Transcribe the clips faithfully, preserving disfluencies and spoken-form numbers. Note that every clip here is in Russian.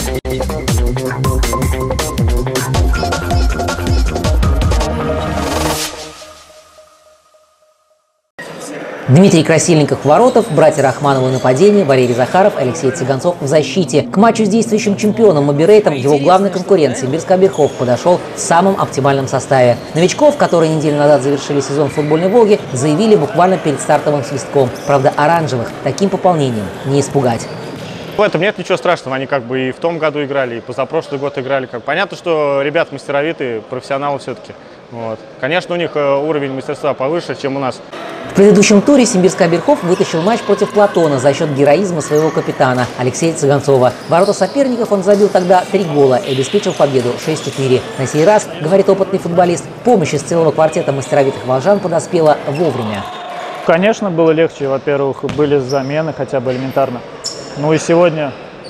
Дмитрий Красильников в воротах, братья Рахмановы в нападении, Валерий Захаров, Алексей Цыганцов в защите. К матчу с действующим чемпионом Мобирейтом его главный конкурент Симбирский Оберхоф подошел в самом оптимальном составе. Новичков, которые неделю назад завершили сезон футбольной «Волги», заявили буквально перед стартовым свистком. Правда, оранжевых таким пополнением не испугать. В этом нет ничего страшного, они как бы и в том году играли, и позапрошлый год играли. Как понятно, что ребят мастеровитые, профессионалы все-таки. Вот. Конечно, у них уровень мастерства повыше, чем у нас. В предыдущем туре Симбирский Оберхоф вытащил матч против Платона за счет героизма своего капитана Алексея Цыганцова. В ворота соперников он забил тогда три гола и обеспечил победу шесть-четыре. На сей раз, говорит опытный футболист, помощь из целого квартета мастеровитых волжан подоспела вовремя. Конечно, было легче. Во-первых, были замены хотя бы элементарно. Ну и сегодня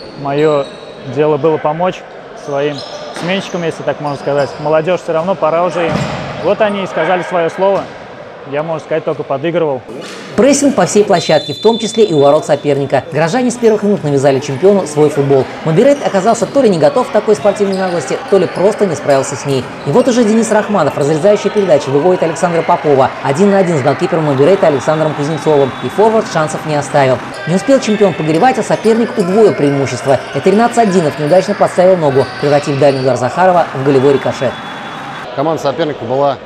мое дело было помочь своим сменщикам, если так можно сказать. Молодежь все равно, пора уже им. Вот они и сказали свое слово. Я, можно сказать, только подыгрывал. Прессинг по всей площадке, в том числе и у ворот соперника. Горожане с первых минут навязали чемпиону свой футбол. Мобирейт оказался то ли не готов к такой спортивной наглости, то ли просто не справился с ней. И вот уже Денис Рахманов, разрезающий передачи, выводит Александра Попова. Один на один с голкипером Мобирейта Александром Кузнецовым. И форвард шансов не оставил. Не успел чемпион погревать, а соперник удвоил преимущество. Это Ренат Садинов неудачно подставил ногу, превратив дальний удар Захарова в голевой рикошет. Команда соперника была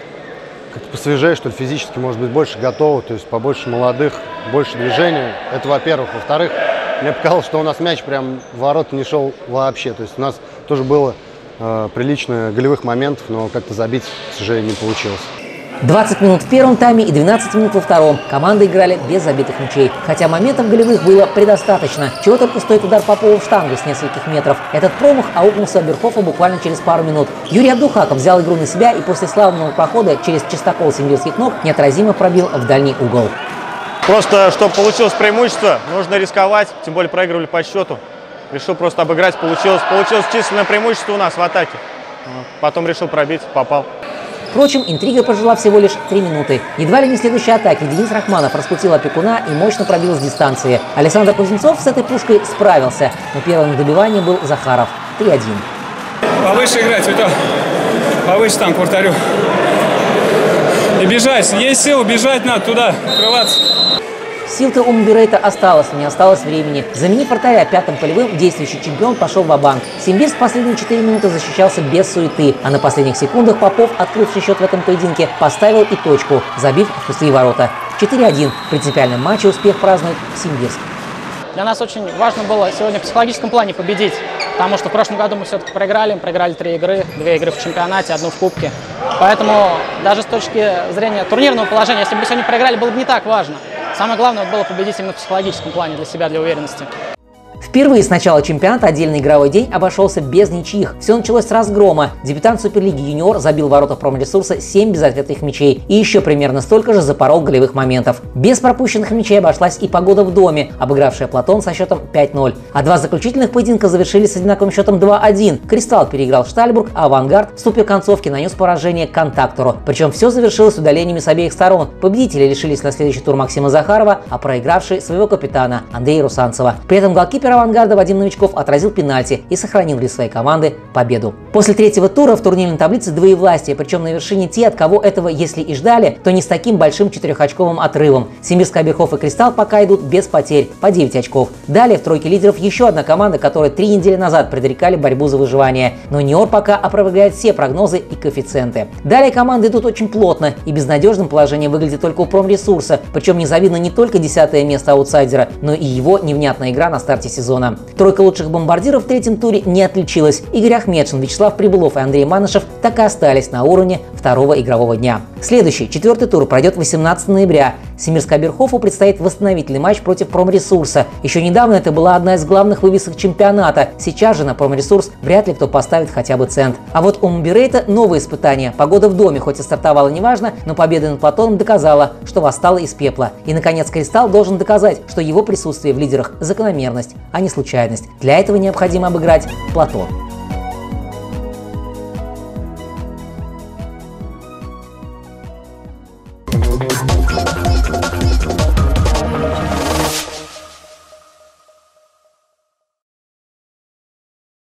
как-то посвежее, что ли, физически, может быть, больше готова, то есть побольше молодых, больше движения. Это, во-первых. Во-вторых, мне показалось, что у нас мяч прям в ворота не шел вообще. То есть у нас тоже было э, прилично голевых моментов, но как-то забить, к сожалению, не получилось. двадцать минут в первом тайме и двенадцать минут во втором. Команды играли без забитых мячей. Хотя моментов голевых было предостаточно. Чего только стоит удар Попова в штангу с нескольких метров. Этот промах аукнулся Оберхофу буквально через пару минут. Юрий Абдухаков взял игру на себя и после славного прохода через чистокол симбирских ног неотразимо пробил в дальний угол. Просто, чтобы получилось преимущество, нужно рисковать. Тем более проигрывали по счету. Решил просто обыграть. Получилось, получилось численное преимущество у нас в атаке. Потом решил пробить, попал. Впрочем, интрига прожила всего лишь три минуты. Едва ли не в следующей атаке Денис Рахманов раскрутил опекуна и мощно пробил с дистанции. Александр Кузнецов с этой пушкой справился, но первым на добивании был Захаров. три один. Повыше играть, это повыше там к вратарю. И бежать, есть силы, бежать надо туда, открываться. Сил-то у Мобирейта осталось, не осталось времени. Заменив вратаря пятым полевым, действующий чемпион пошел ва-банк. Симбирск последние четыре минуты защищался без суеты, а на последних секундах Попов, открывший счет в этом поединке, поставил и точку, забив в пустые ворота. четыре один. В принципиальном матче успех празднует Симбирск. Для нас очень важно было сегодня в психологическом плане победить, потому что в прошлом году мы все-таки проиграли, мы проиграли три игры, две игры в чемпионате, одну в кубке. Поэтому даже с точки зрения турнирного положения, если бы мы сегодня проиграли, было бы не так важно. Самое главное было победить именно в психологическом плане для себя, для уверенности. Впервые с начала чемпионата отдельный игровой день обошелся без ничьих. Все началось с разгрома. Дебютант Суперлиги «Юниор» забил в ворота Промресурса семь безответных мячей и еще примерно столько же запорол голевых моментов. Без пропущенных мячей обошлась и погода в доме, обыгравшая Платон со счетом пять ноль. А два заключительных поединка завершились с одинаковым счетом два один. Кристалл переиграл Штальбург, а Авангард в суперконцовке нанес поражение Контактору. Причем все завершилось удалениями с обеих сторон. Победители лишились на следующий тур Максима Захарова, а проигравший своего капитана Андрея Русанцева. При этом голкипер Авангарда Вадим Новичков отразил пенальти и сохранил для своей команды победу. После третьего тура в турнирной таблице двоевластие, причем на вершине те, от кого этого если и ждали, то не с таким большим четырехочковым отрывом. Симбирский Оберхоф и Кристалл пока идут без потерь, по девять очков. Далее в тройке лидеров еще одна команда, которая три недели назад предрекали борьбу за выживание. Но ЮНИОР пока опровергает все прогнозы и коэффициенты. Далее команды идут очень плотно, и безнадежным положение выглядит только у Промресурса, причем незавидно не только десятое место аутсайдера, но и его невнятная игра на старте сезона. Тройка лучших бомбардиров в третьем туре не отличилась. Игорь Ахмедшин, Вячеслав Прибылов и Андрей Манышев так и остались на уровне второго игрового дня. Следующий, четвертый тур, пройдет восемнадцатого ноября. Симбирскому Оберхофу предстоит восстановительный матч против Промресурса. Еще недавно это была одна из главных вывесок чемпионата. Сейчас же на Промресурс вряд ли кто поставит хотя бы цент. А вот у Мобирейта новые испытания. Погода в доме хоть и стартовала неважно, но победа над Платоном доказала, что восстала из пепла. И, наконец, Кристалл должен доказать, что его присутствие в лидерах – закономерность, а не случайность. Для этого необходимо обыграть Платон.